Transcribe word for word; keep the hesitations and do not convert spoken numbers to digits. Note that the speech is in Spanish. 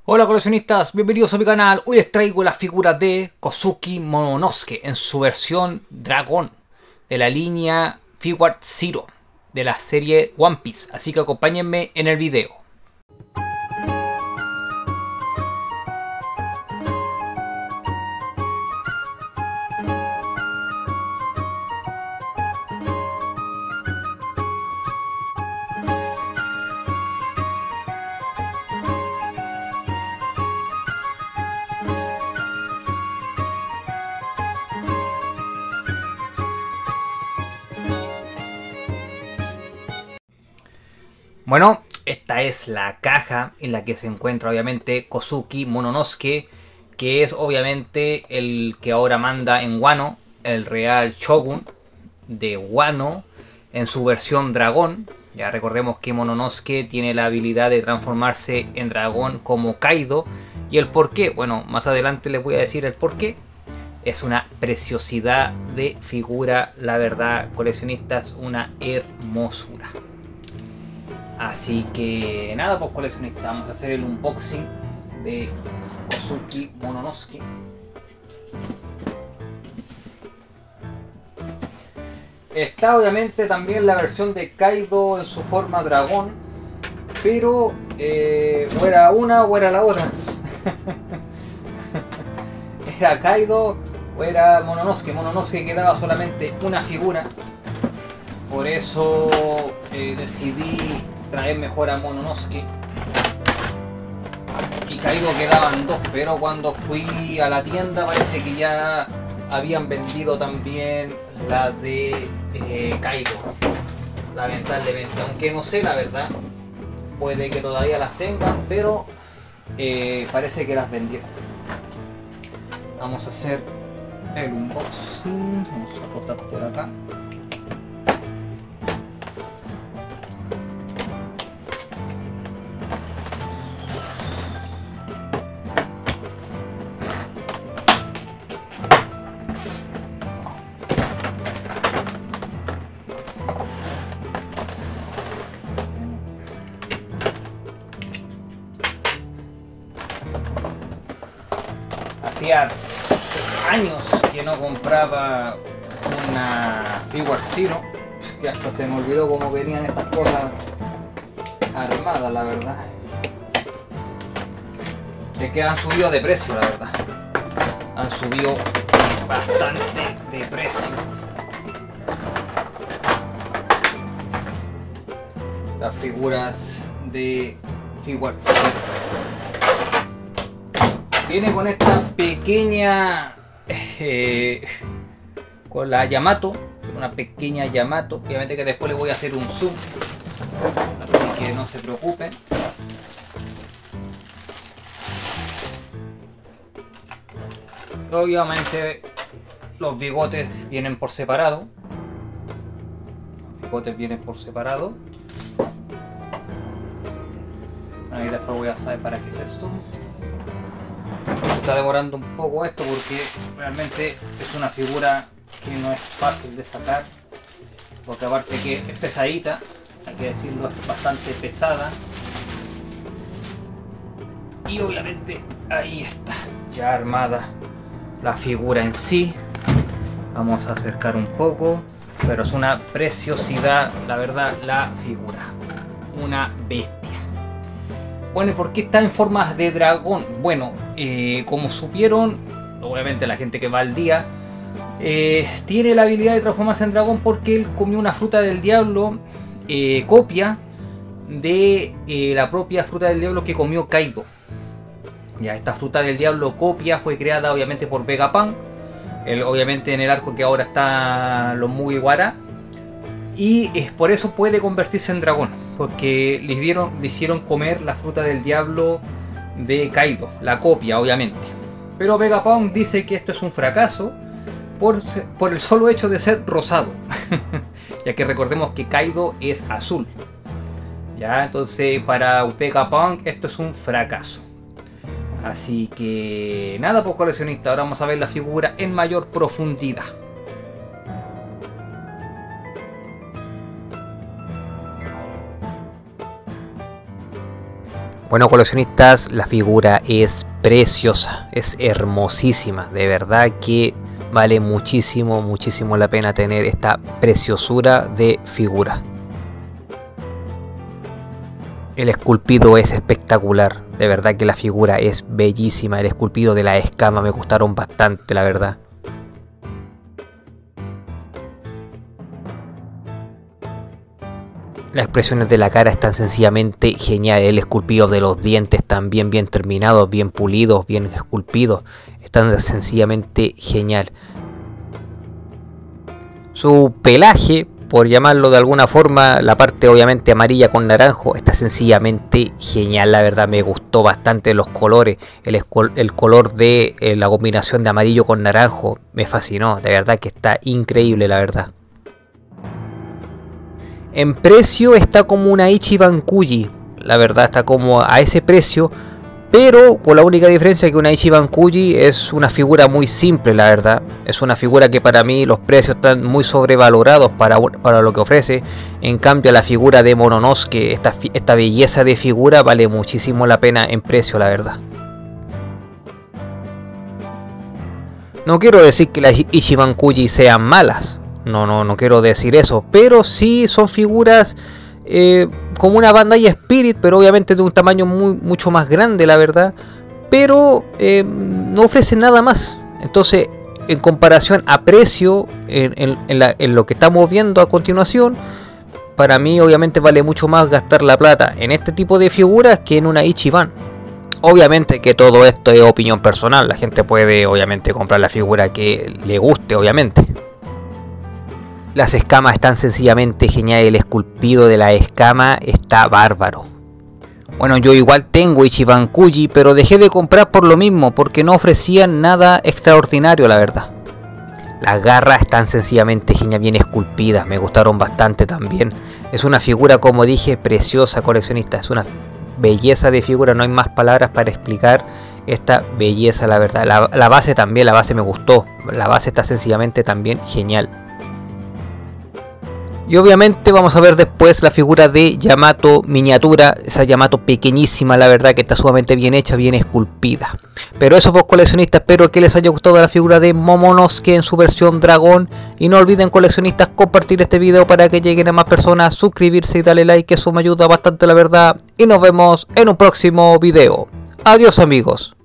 Hola coleccionistas, bienvenidos a mi canal. Hoy les traigo la figura de Kosuke Mononosuke en su versión dragón de la línea Figuart Zero de la serie One Piece, así que acompáñenme en el video. Bueno, esta es la caja en la que se encuentra obviamente Kosuke Mononosuke, que es obviamente el que ahora manda en Wano, el real Shogun de Wano en su versión dragón. Ya recordemos que Mononosuke tiene la habilidad de transformarse en dragón como Kaido. ¿Y el por qué? Bueno, más adelante les voy a decir el por qué. Es una preciosidad de figura, la verdad, coleccionistas, una hermosura. Así que nada, pues coleccionistas, vamos a hacer el unboxing de Kosuke Mononosuke. Está obviamente también la versión de Kaido en su forma dragón, pero eh, o era una o era la otra. Era Kaido o era Mononosuke. Mononosuke quedaba solamente una figura, por eso eh, decidí traer mejor a Mononosuke, y Kaido quedaban dos, pero cuando fui a la tienda parece que ya habían vendido también la de eh, Kaido, lamentablemente, aunque no sé la verdad, puede que todavía las tengan, pero eh, parece que las vendieron. Vamos a hacer el unboxing, vamos a cortar por acá. Hacía años que no compraba una Figuart Zero, que hasta se me olvidó cómo venían estas cosas armadas, la verdad. Es que han subido de precio, la verdad. Han subido bastante de precio. Las figuras de Figuart Zero. Viene con esta pequeña eh, con la Yamato, una pequeña Yamato. Obviamente que después le voy a hacer un zoom, así que no se preocupen. Obviamente los bigotes vienen por separado. Los bigotes vienen por separado. Ahí después voy a saber para qué es esto. Está demorando un poco esto porque realmente es una figura que no es fácil de sacar, porque aparte que es pesadita, hay que decirlo, es bastante pesada, y obviamente ahí está ya armada la figura en sí. Vamos a acercar un poco, pero es una preciosidad, la verdad, la figura, una bestia. Bueno, ¿y por qué está en forma de dragón? Bueno, eh, como supieron, obviamente la gente que va al día, eh, tiene la habilidad de transformarse en dragón porque él comió una fruta del diablo, eh, copia de eh, la propia fruta del diablo que comió Kaido. Ya, esta fruta del diablo copia fue creada obviamente por Vegapunk, el, obviamente en el arco que ahora está los Mugiwara. Y es por eso puede convertirse en dragón, porque le, dieron, le hicieron comer la fruta del diablo de Kaido, la copia obviamente. Pero Vegapunk dice que esto es un fracaso por, por el solo hecho de ser rosado. Ya que recordemos que Kaido es azul. Ya, entonces para Vegapunk esto es un fracaso. Así que nada, pues coleccionista, ahora vamos a ver la figura en mayor profundidad. Bueno, coleccionistas, la figura es preciosa, es hermosísima, de verdad que vale muchísimo, muchísimo la pena tener esta preciosura de figura. El esculpido es espectacular, de verdad que la figura es bellísima, el esculpido de la escama me gustaron bastante, la verdad. Las expresiones de la cara están sencillamente geniales, el esculpido de los dientes también bien terminados, bien pulidos, bien esculpidos, están sencillamente genial. Su pelaje, por llamarlo de alguna forma, la parte obviamente amarilla con naranjo, está sencillamente genial, la verdad me gustó bastante los colores, el, el color de eh, la combinación de amarillo con naranjo me fascinó, de verdad que está increíble la verdad. En precio está como una Ichiban Kuji, la verdad está como a ese precio, pero con la única diferencia que una Ichiban Kuji es una figura muy simple, la verdad. Es una figura que para mí los precios están muy sobrevalorados para, para lo que ofrece. En cambio la figura de Mononosuke, esta, esta belleza de figura vale muchísimo la pena en precio, la verdad. No quiero decir que las Ichiban Kuji sean malas. No, no, no quiero decir eso, pero sí son figuras eh, como una Bandai Spirit, pero obviamente de un tamaño muy, mucho más grande, la verdad. Pero eh, no ofrecen nada más. Entonces, en comparación a precio, en, en, en, la, en lo que estamos viendo a continuación, para mí obviamente vale mucho más gastar la plata en este tipo de figuras que en una Ichiban. Obviamente que todo esto es opinión personal, la gente puede obviamente comprar la figura que le guste, obviamente. Las escamas están sencillamente geniales, el esculpido de la escama está bárbaro. Bueno, yo igual tengo Ichiban Kuji, pero dejé de comprar por lo mismo, porque no ofrecían nada extraordinario, la verdad. Las garras están sencillamente genial, bien esculpidas, me gustaron bastante también. Es una figura, como dije, preciosa, coleccionista, es una belleza de figura, no hay más palabras para explicar esta belleza, la verdad. La, la base también, la base me gustó, la base está sencillamente también genial. Y obviamente vamos a ver después la figura de Yamato miniatura, esa Yamato pequeñísima, la verdad que está sumamente bien hecha, bien esculpida. Pero eso pues coleccionistas, espero que les haya gustado la figura de Momonosuke en su versión dragón. Y no olviden coleccionistas compartir este video para que lleguen a más personas, suscribirse y darle like, que eso me ayuda bastante la verdad. Y nos vemos en un próximo video. Adiós amigos.